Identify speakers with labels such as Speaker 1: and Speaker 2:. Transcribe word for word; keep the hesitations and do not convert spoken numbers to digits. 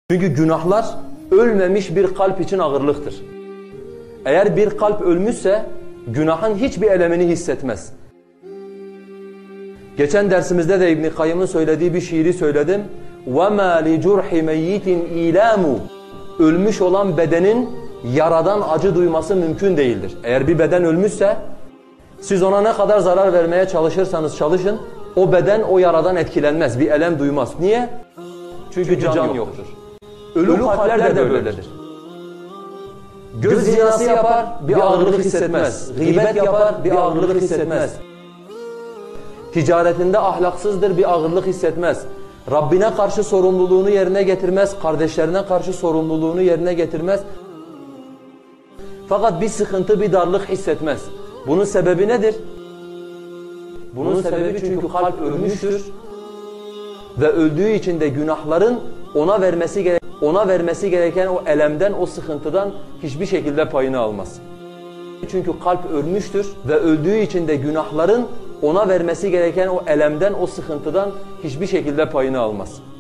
Speaker 1: Çünkü günahlar ölmemiş bir kalp için ağırlıktır. Eğer bir kalp ölmüşse günahın hiçbir elemini hissetmez. Geçen dersimizde de İbn Kayyım'ın söylediği bir şiiri söyledim. وَمَا لِجُرْحِ مَيِّتٍ اِيلَامُ Ölmüş olan bedenin yaradan acı duyması mümkün değildir. Eğer bir beden ölmüşse siz ona ne kadar zarar vermeye çalışırsanız çalışın, o beden o yaradan etkilenmez, bir elem duymaz. Niye? Çünkü, Çünkü can, can yoktur. yoktur. Ölü, Ölü kalpler de böyledir. Göz zinası yapar, bir ağırlık hissetmez. Gıybet yapar, bir ağırlık hissetmez. Ticaretinde ahlaksızdır, bir ağırlık hissetmez. Rabbine karşı sorumluluğunu yerine getirmez, kardeşlerine karşı sorumluluğunu yerine getirmez. Fakat bir sıkıntı, bir darlık hissetmez. Bunun sebebi nedir? Bunun, Bunun sebebi çünkü kalp ölmüştür ve öldüğü için de günahların ona vermesi gereken ona vermesi gereken o elemden, o sıkıntıdan hiçbir şekilde payını almaz. Çünkü kalp ölmüştür ve öldüğü için de günahların ona vermesi gereken o elemden, o sıkıntıdan hiçbir şekilde payını almaz.